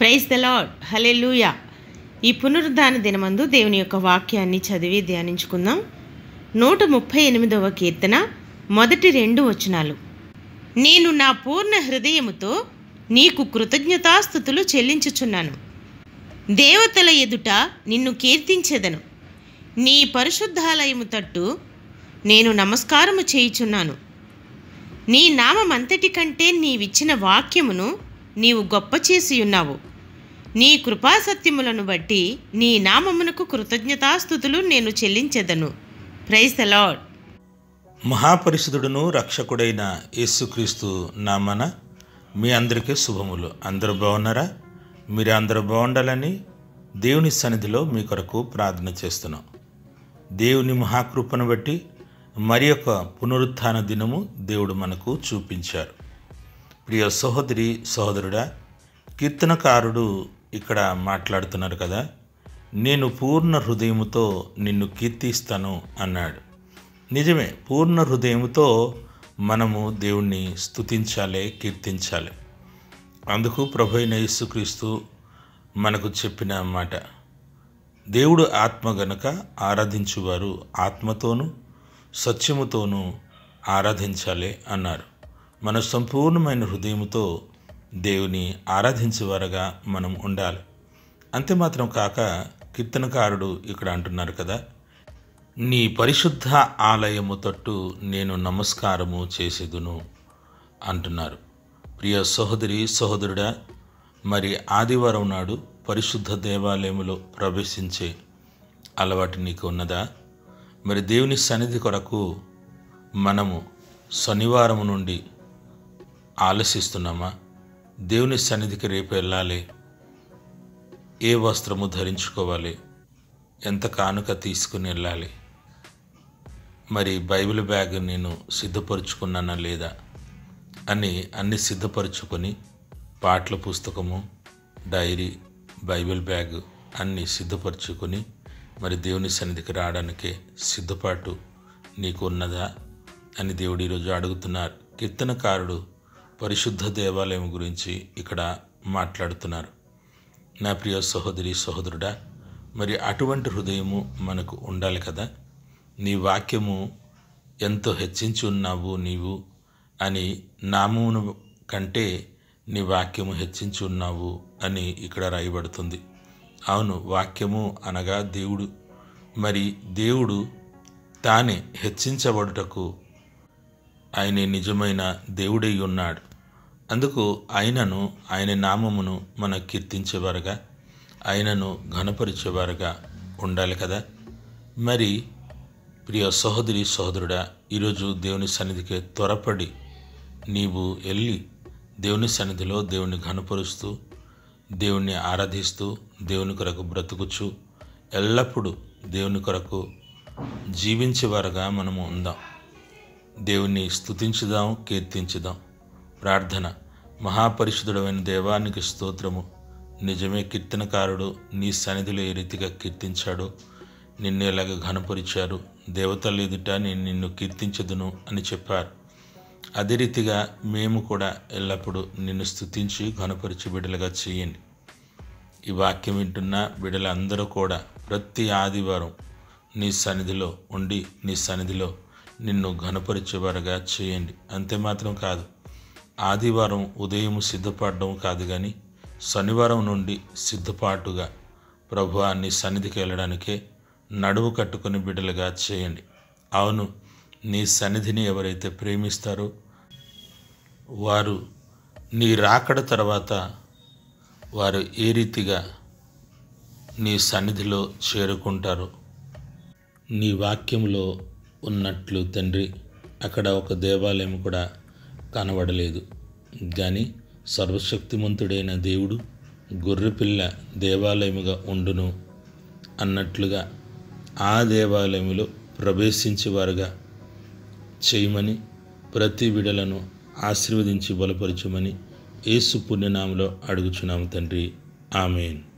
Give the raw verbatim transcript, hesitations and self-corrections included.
Praise the lord, హల్లెలూయా. ఈ పునరుద్ధాన దినమందు దేవుని యొక్క వాక్యాన్ని చదివి ధ్యానించుకుందాం. నూట ముప్పై ఎనిమిదవ కీర్తన మొదటి రెండు వచనాలు. నేను నా పూర్ణ హృదయముతో నీకు కృతజ్ఞతాస్తుతులు చెల్లించుచున్నాను. దేవతల ఎదుట నిన్ను కీర్తించెదను. నీ పరిశుద్ధాలయము తట్టు నేను నమస్కారము చేయుచున్నాను. నీ నామమంతటి కంటే నీవిచ్చిన వాక్యమును నీవు గొప్ప చేసి ఉన్నావు. నీ కృపాసత్యములను బట్టి నీ నామమునకు కృతజ్ఞతాస్తుతులు నేను చెల్లించెదను. Praise the lord. మహాపరిశుద్ధుడును రక్షకుడైన యేసుక్రీస్తు నామన మీ అందరికీ శుభములు. అందరూ బాగున్నారా? మీరు అందరూ బాగుండాలని దేవుని సన్నిధిలో మీ కొరకు ప్రార్థన చేస్తున్నాం. దేవుని మహాకృపను బట్టి మరి యొక్క పునరుత్థాన దినము దేవుడు మనకు చూపించారు. ప్రియ సహోదరి సహోదరుడా, కీర్తనకారుడు ఇక్కడ మాట్లాడుతున్నారు కదా, నేను పూర్ణ హృదయముతో నిన్ను కీర్తిస్తాను అన్నాడు. నిజమే, పూర్ణ హృదయముతో మనము దేవుణ్ణి స్తుతించాలి, కీర్తించాలి. అందుకు ప్రభువైన యేసుక్రీస్తు మనకు చెప్పిన మాట, దేవుడు ఆత్మ గనుక ఆరాధించువారు ఆత్మతోనూ సత్యముతోనూ ఆరాధించాలి అన్నారు. మన సంపూర్ణమైన హృదయముతో దేవుని ఆరాధించేవారుగా మనం ఉండాలి. అంతే మాత్రం కాక కీర్తనకారుడు ఇక్కడ అంటున్నారు కదా, నీ పరిశుద్ధ ఆలయము తట్టు నేను నమస్కారము చేసేదును అంటున్నారు. ప్రియ సహోదరి సహోదరుడా, మరి ఆదివారం నాడు పరిశుద్ధ దేవాలయములో ప్రవేశించే అలవాటు నీకు ఉన్నదా? మరి దేవుని సన్నిధి కొరకు మనము శనివారం నుండి ఆలసిస్తున్నామా? దేవుని సన్నిధికి రేపు వెళ్ళాలి, ఏ వస్త్రము ధరించుకోవాలి, ఎంత కానుక తీసుకుని వెళ్ళాలి, మరి బైబిల్ బ్యాగ్ నేను సిద్ధపరుచుకున్నానా లేదా అని అన్ని సిద్ధపరుచుకొని పాటల పుస్తకము, డైరీ, బైబిల్ బ్యాగ్ అన్నీ సిద్ధపరచుకొని మరి దేవుని సన్నిధికి రావడానికే సిద్ధపాటు నీకు ఉన్నదా అని దేవుడు ఈరోజు అడుగుతున్నారు. కీర్తనకారుడు పరిశుద్ధ దేవాలయం గురించి ఇక్కడ మాట్లాడుతున్నారు. నా ప్రియ సహోదరి సహోదరుడా, మరి అటువంటి హృదయము మనకు ఉండాలి కదా. నీ వాక్యము ఎంతో హెచ్చించి ఉన్నావు నీవు అని, నామమును కంటే నీ వాక్యము హెచ్చించి ఉన్నావు అని ఇక్కడ రాయబడుతుంది. అవును, వాక్యము అనగా దేవుడు. మరి దేవుడు తానే హెచ్చించబడుటకు ఆయన నిజమైన దేవుడై ఉన్నాడు. అందుకు ఆయనను, ఆయన నామమును మనం కీర్తించేవారుగా, ఆయనను ఘనపరిచేవారుగా ఉండాలి కదా. మరి ప్రియ సహోదరి సహోదరుడా, ఈరోజు దేవుని సన్నిధికి త్వరపడి నీవు వెళ్ళి దేవుని సన్నిధిలో దేవుని ఘనపరుస్తూ, దేవుణ్ణి ఆరాధిస్తూ, దేవుని కొరకు బ్రతుకుచు, ఎల్లప్పుడూ దేవుని కొరకు జీవించేవారుగా మనము ఉందాం. దేవుణ్ణి స్తుతించుదాం, కీర్తించుదాం. ప్రార్థన. మహాపరిశుద్ధుడైన దేవానికి స్తోత్రము. నిజమే, కీర్తనకారుడు నీ సన్నిధిలో ఏ రీతిగా కీర్తించాడో, నిన్ను ఎలాగ ఘనపరిచారు, దేవతల ఎదుట నేను నిన్ను కీర్తించదును అని చెప్పారు. అదే రీతిగా మేము కూడా ఎల్లప్పుడూ నిన్ను స్తుతించి ఘనపరిచి బిడ్డలుగా చేయండి. ఈ వాక్యం వింటున్న బిడ్డలందరూ కూడా ప్రతి ఆదివారం నీ సన్నిధిలో ఉండి నీ సన్నిధిలో నిన్ను ఘనపరిచేవారుగా చేయండి. అంతే మాత్రం కాదు, ఆదివారం ఉదయం సిద్ధపడడం కాదు కానీ శనివారం నుండి సిద్ధపాటుగా ప్రభువా నీ సన్నిధికి వెళ్ళడానికే నడువు కట్టుకుని బిడ్డలుగా చేయండి. అవును, నీ సన్నిధిని ఎవరైతే ప్రేమిస్తారో వారు నీ రాకడ తర్వాత వారు ఏ రీతిగా నీ సన్నిధిలో చేరుకుంటారో, నీ వాక్యంలో ఉన్నట్లు తండ్రి అక్కడ ఒక దేవాలయం కూడా కనబడలేదు, కానీ సర్వశక్తిమంతుడైన దేవుడు గొర్రెపిల్ల దేవాలయముగా ఉండును అన్నట్లుగా ఆ దేవాలయములో ప్రవేశించేవారుగా చేయమని, ప్రతి విడలను ఆశీర్వదించి బలపరచమని యేసు పుణ్యనామములో అడుగుచున్నాము తండ్రి. ఆమేన్.